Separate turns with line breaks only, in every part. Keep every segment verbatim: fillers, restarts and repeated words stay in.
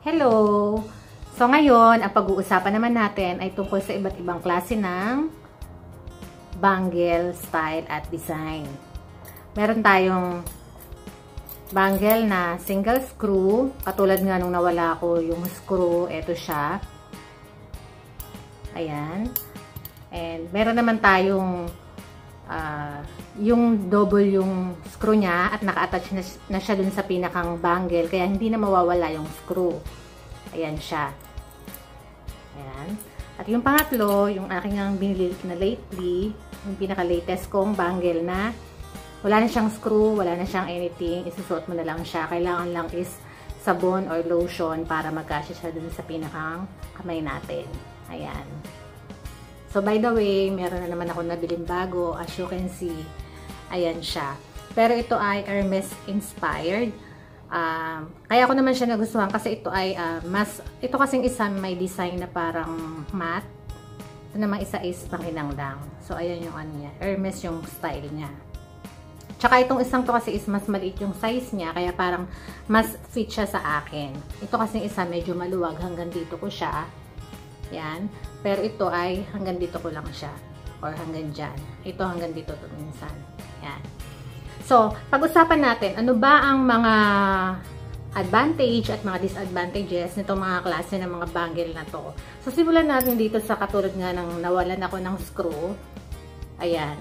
Hello! So ngayon, ang pag-uusapan naman natin ay tungkol sa iba't ibang klase ng bangle, style at design. Meron tayong bangle na single screw, katulad nga nung nawala ko yung screw, eto siya. Ayan. And meron naman tayong uh, yung double yung screw niya at naka-attach na, na siya dun sa pinakang bangle, kaya hindi na mawawala yung screw. Ayan siya. Ayan. At yung pangatlo, yung aking ang binili na lately, yung pinaka-latest kong bangle na wala na siyang screw, wala na siyang anything, isusuot mo na lang siya. Kailangan lang is sabon or lotion para magkasya siya dun sa pinakang kamay natin. Ayan. So, by the way, meron na naman ako nabiling bago. As you can see, ayan siya. Pero ito ay Hermes inspired. Um, kaya ako naman siya nagustuhan kasi ito ay uh, mas, ito kasing isa may design na parang matte. Ito naman isa is panghinang lang. So, ayan yung ano niya. Hermes yung style niya. Tsaka itong isang to kasi is mas maliit yung size niya. Kaya parang mas fit siya sa akin. Ito kasing isa medyo maluwag. Hanggang dito ko siya. Yan. Pero ito ay hanggang dito ko lang siya. Or hanggang dyan. Ito hanggang dito to minsan. Yan. So, pag-usapan natin, ano ba ang mga advantage at mga disadvantages nitong mga klase ng mga bangle na to. So, simulan natin dito sa katulad nga ng nawalan ako ng screw. Ayan.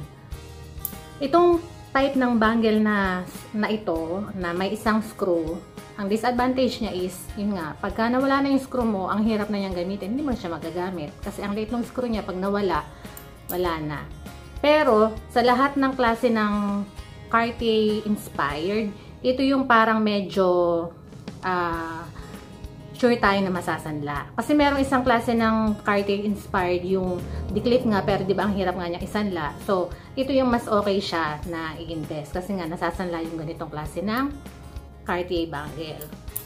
Itong type ng bangle na, na ito, na may isang screw, ang disadvantage niya is, yun nga, pagka nawala na yung screw mo, ang hirap na niyang gamitin, hindi mo na siya magagamit. Kasi ang liit ng screw niya, pag nawala, wala na. Pero, sa lahat ng klase ng Cartier inspired, ito yung parang medyo uh, sure tayo na masasanla. Kasi merong isang klase ng Cartier inspired, yung diklit nga, pero di ba ang hirap nga niya isanla. So, ito yung mas okay siya na i-invest. Kasi nga, nasasanla yung ganitong klase ng Cartier bangle.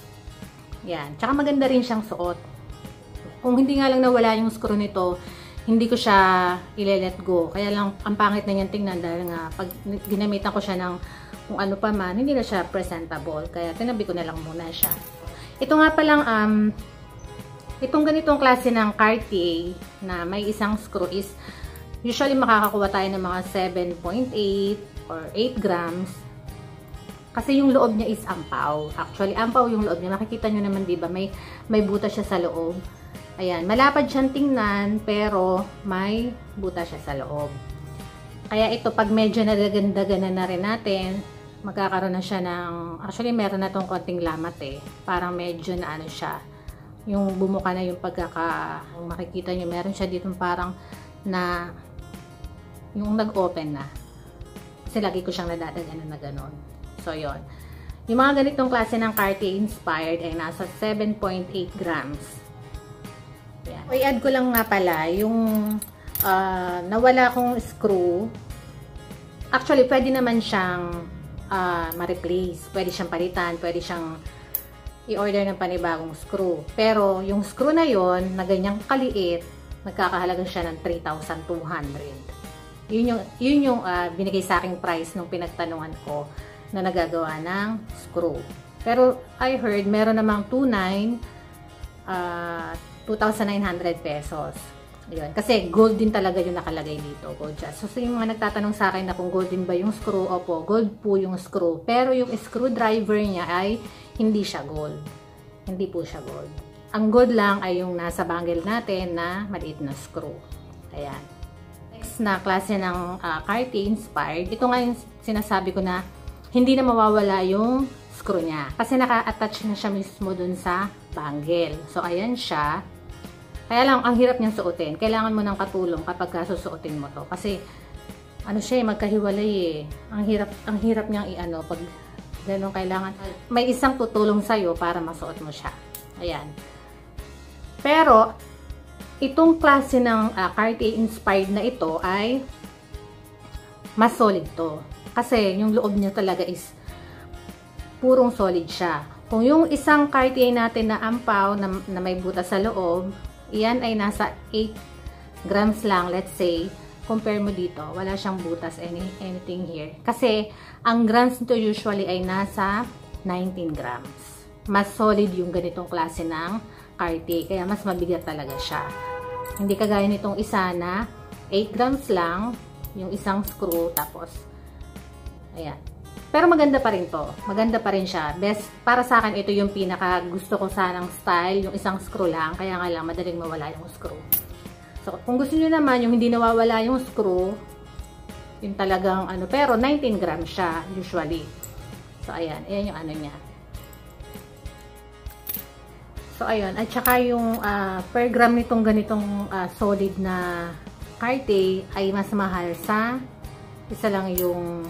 Yan. Tsaka maganda rin siyang suot. Kung hindi nga lang nawala yung screw nito, hindi ko siya ile-let go. Kaya lang, ang pangit na niyan tingnan dahil nga, pag ginamitan ko siya ng kung ano pa man, hindi na siya presentable. Kaya tinabi ko na lang muna siya. Ito nga palang, um, itong ganitong klase ng Cartier na may isang screw is, usually makakakuha tayo ng mga seven point eight or eight grams. Kasi yung loob niya is ampaw. Actually, ampaw yung loob niya. Makikita nyo naman, diba? May, may butas siya sa loob. Ayan. Malapad siyang tingnan, pero may butas siya sa loob. Kaya ito, pag medyo nadagandaganan na rin natin, magkakaroon na siya ng, actually, meron na tong konting lamat eh. Parang medyo na ano siya. Yung bumuka na yung pagkaka, yung makikita nyo, meron siya dito parang na, yung nag-open na. Kasi lagi ko siyang nadadaganan na gano'n. So, yon. Yung mga ganitong klase ng Cartier inspired ay nasa seven point eight grams. Yan. So, i-add ko lang nga pala yung uh, nawala kong screw. Actually, pwede naman siyang uh, ma-replace. Pwede siyang palitan. Pwede siyang i-order ng panibagong screw. Pero, yung screw na yon na ganyang kaliit, nagkakahalaga siya ng three thousand two hundred. Yun yung, yun yung uh, binigay sa aking price nung pinagtanungan ko na nagagawa ng screw. Pero I heard meron namang two thousand nine hundred pesos. Yun. Kasi gold din talaga yung nakalagay dito. Gold siya. So, so yung mga nagtatanong sa akin na kung gold din ba yung screw, opo, gold po yung screw. Pero yung screwdriver niya ay hindi siya gold. Hindi po siya gold. Ang gold lang ay yung nasa bangle natin na maliit na screw. Ayan. Next na klase ng uh, Cartier inspired. Ito nga yung sinasabi ko na hindi na mawawala yung screw niya. Kasi naka-attach na siya mismo dun sa bangle. So, ayan siya. Kaya lang, ang hirap niyang suotin. Kailangan mo ng katulong kapag susuotin mo to. Kasi, ano siya, magkahiwalay eh. Ang hirap, ang hirap niyang i-ano, pag ganun kailangan. May isang tutulong sa'yo para masuot mo siya. Ayan. Pero, itong klase ng uh, Cartier inspired na ito ay mas solid to. Kasi yung loob niya talaga is purong solid siya. Kung yung isang Cartier natin na ampaw na, na may butas sa loob, iyan ay nasa eight grams lang, let's say. Compare mo dito, wala siyang butas, any, anything here. Kasi ang grams nito usually ay nasa nineteen grams. mas solid yung ganitong klase ng Cartier. Kaya mas mabigat talaga siya. Hindi kagaya nitong isa na eight grams lang yung isang screw. Tapos, ayan. Pero maganda pa rin to. Maganda pa rin siya. Best, para sa akin, ito yung pinaka gusto ko sanang style. Yung isang screw lang. Kaya nga lang, madaling mawala yung screw. So, kung gusto nyo naman, yung hindi nawawala yung screw, yung talagang ano, pero nineteen grams siya, usually. So, ayan. Ayan yung ano niya. So, ayun. At saka yung uh, per gram nitong ganitong uh, solid na Cartier ay mas mahal sa isa lang yung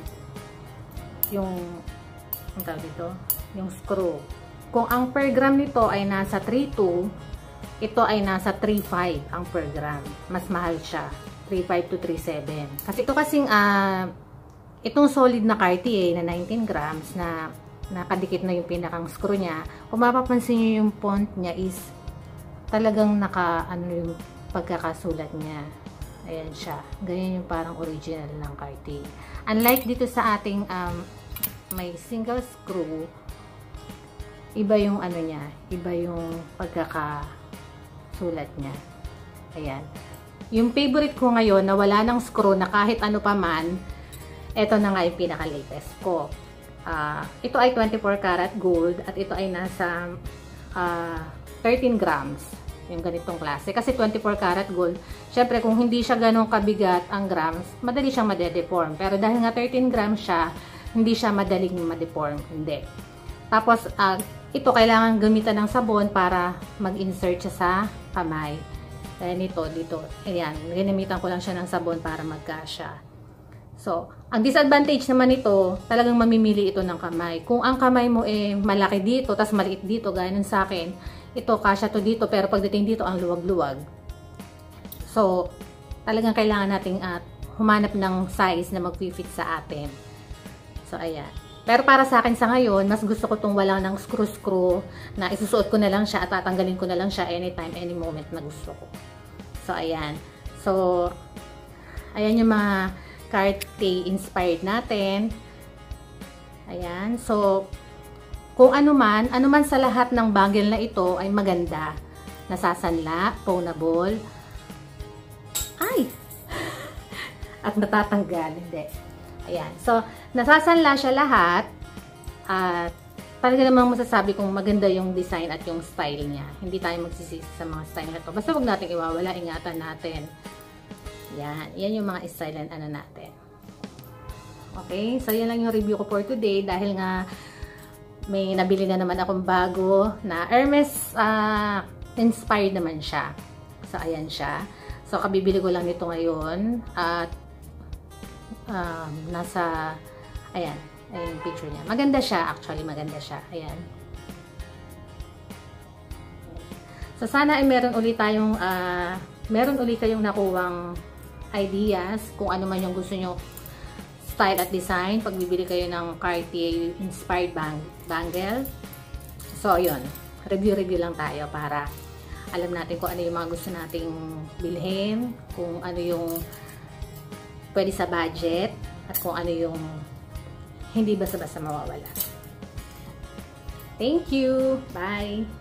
yung ang tawag dito, yung screw. Kung ang per gram nito ay nasa three two, ito ay nasa three five ang per gram. Mas mahal siya. three five to three seven. Kasi ito kasing uh, itong solid na Cartier na nineteen grams na nakadikit na yung pinakang screw niya, kung mapapansin niyo yung font niya is talagang naka ano yung pagkakasulat niya. Ayan siya. Ganyan yung parang original ng Cartier. Unlike dito sa ating um, may single screw, iba yung ano niya, iba yung pagkakasulat niya. Ayan. Yung favorite ko ngayon na wala ng screw na kahit ano pa man, ito na nga yung pinaka-latest ko. Uh, ito ay twenty-four karat gold at ito ay nasa uh, thirteen grams. Yung ganitong klase. Kasi twenty-four karat gold, syempre kung hindi siya ganong kabigat ang grams, madali siyang madedeform. Pero dahil nga thirteen grams siya, hindi siya madaling madeform. Hindi. Tapos, uh, ito kailangan gamitan ng sabon para mag-insert siya sa kamay. Kaya nito, dito, ayan, ginamitan ko lang siya ng sabon para magkasya. So, ang disadvantage naman ito, talagang mamimili ito ng kamay. Kung ang kamay mo eh malaki dito, tas maliit dito, gaya nun sa akin, ito, kasya to dito, pero pagdating dito, ang luwag-luwag. So, talagang kailangan nating uh, humanap ng size na mag-fit sa atin. So, ayan. Pero para sa akin sa ngayon, mas gusto ko itong wala ng screw-screw na isusuot ko na lang siya at tatanggalin ko na lang siya anytime, any moment na gusto ko. So, ayan. So, ayan yung mga Cartier inspired natin. Ayan. So, kung ano man, ano man sa lahat ng bangle na ito ay maganda. Nasasanla, pawnable. Ay! At natatanggal. Hindi. Ayan. So, nasasanla siya lahat. At talaga namang masasabi kong maganda yung design at yung style niya. Hindi tayo magsisisi sa mga style na ito. Basta huwag natin iwawala. Ingatan natin. Yan. Yan yung mga style and ano natin. Okay? So, yan lang yung review ko for today. Dahil nga may nabili na naman akong bago na Hermes uh, inspired naman siya. So, ayan siya. So, kabibili ko lang nito ngayon. At um, nasa ayan. Ayan yung picture niya. Maganda siya. Actually, maganda siya. Ayan. So, sana ay meron ulit tayong uh, meron ulit kayong nakuwang ideas kung ano man yung gusto nyo style at design pag bibili kayo ng Cartier inspired bang bangle. So, yun. Review-review lang tayo para alam natin kung ano yung mga gusto nating bilhin, kung ano yung pwede sa budget, at kung ano yung hindi basta-basta mawawala. Thank you! Bye!